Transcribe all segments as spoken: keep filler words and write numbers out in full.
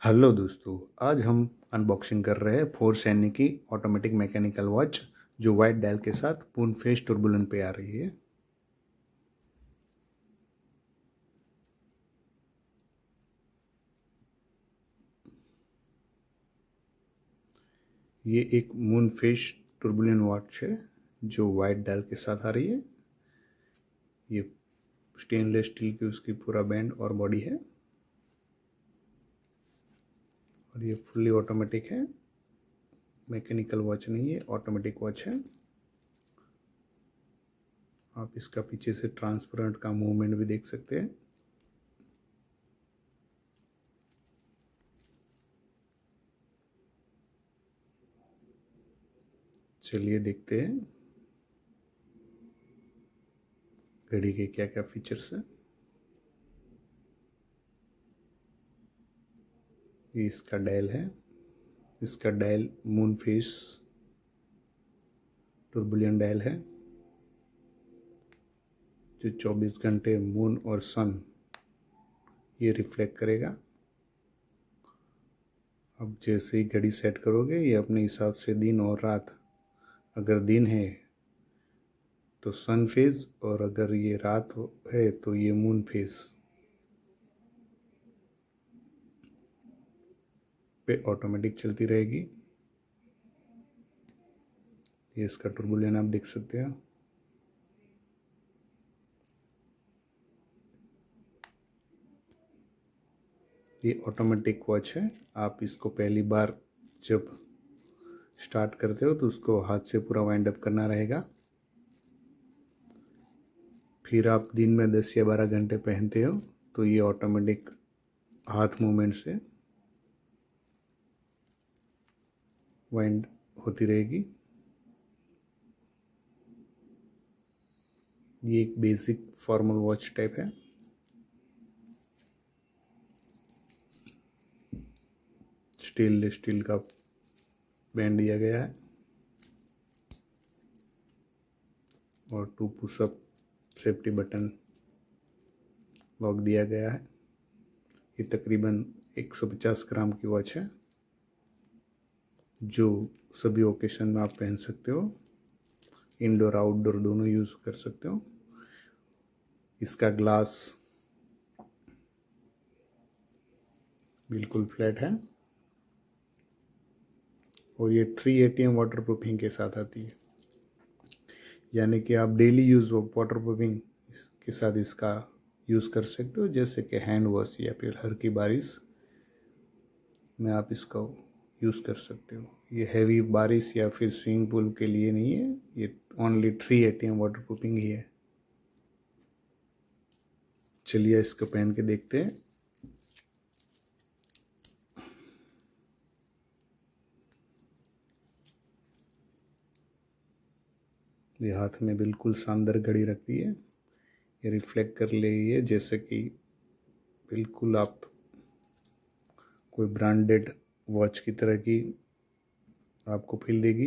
Hello दोस्तों, आज हम अनबॉक्सिंग कर रहे हैं फोर सैनी की ऑटोमेटिक मैकेनिकल वॉच जो वाइट डायल के साथ पूर्ण फेस टुर्बुलेंट पे आ रही है। ये एक मून फेस टुर्बुलेंट वॉच है जो वाइट डायल के साथ आ रही है। ये स्टेनलेस स्टील की उसकी पूरा बैंड और बॉडी है और ये फुल्ली ऑटोमेटिक है। मैकेनिकल वॉच नहीं है, ऑटोमेटिक वॉच है। आप इसका पीछे से ट्रांसपेरेंट का मूवमेंट भी देख सकते हैं। चलिए देखते हैं घड़ी के क्या क्या फीचर्स हैं। ये इसका डायल है। इसका dial moon face turbulent dial है जो चौबीस घंटे मून और सन ये रिफ्लेक्ट करेगा। अब जैसे ही घड़ी सेट करोगे ये अपने हिसाब से दिन और रात, अगर दिन है तो सन फेज और अगर ये रात है तो ये मून फेज पे ऑटोमेटिक चलती रहेगी। ये इसका टुर्बुलेंट आप देख सकते हैं। ये ऑटोमेटिक वॉच है। आप इसको पहली बार जब स्टार्ट करते हो तो उसको हाथ से पूरा वाइंड अप करना रहेगा। फिर आप दिन में दस या बारह घंटे पहनते हो तो ये ऑटोमेटिक हाथ मूवमेंट से वाइंड होती रहेगी। ये एक बेसिक फॉर्मल वॉच टाइप है। स्टील स्टील का बैंड दिया गया है और two push up safety button lock दिया गया है। ये तकरीबन एक सौ पचास ग्राम की वॉच है जो सभी ओकेशन में आप पहन सकते हो। इंडोर आउटडोर दोनों यूज़ कर सकते हो। इसका ग्लास बिल्कुल फ्लैट है और ये three A T M water proofing के साथ आती है, यानी कि आप डेली यूज़ वाटर प्रूफिंग के साथ इसका यूज़ कर सकते हो, जैसे कि हैंड वॉश या फिर हल्की बारिश में आप इसका यूज़ कर सकते हो। ये हैवी बारिश या फिर स्विमिंग पूल के लिए नहीं है, ये only three A T M water proofing ही है। चलिए इसको पहन के देखते हैं। ये हाथ में बिल्कुल शानदार घड़ी रखती है। ये रिफ्लेक्ट कर रही है जैसे कि बिल्कुल आप कोई ब्रांडेड वॉच की तरह की आपको फील देगी।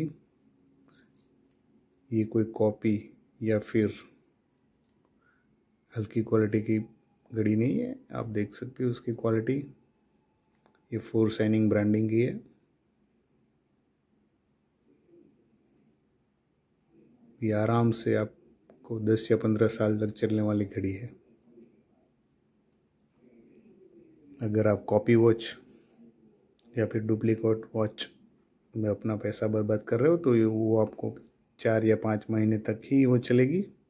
ये कोई कॉपी या फिर हल्की क्वालिटी की घड़ी नहीं है, आप देख सकते हो उसकी क्वालिटी। ये फोर शाइनिंग ब्रांडिंग की है। ये आराम से आपको दस या पंद्रह साल तक चलने वाली घड़ी है। अगर आप कॉपी वॉच या फिर डुप्लीकेट वॉच में अपना पैसा बर्बाद कर रहे हो तो वो आपको चार या पाँच महीने तक ही वो चलेगी।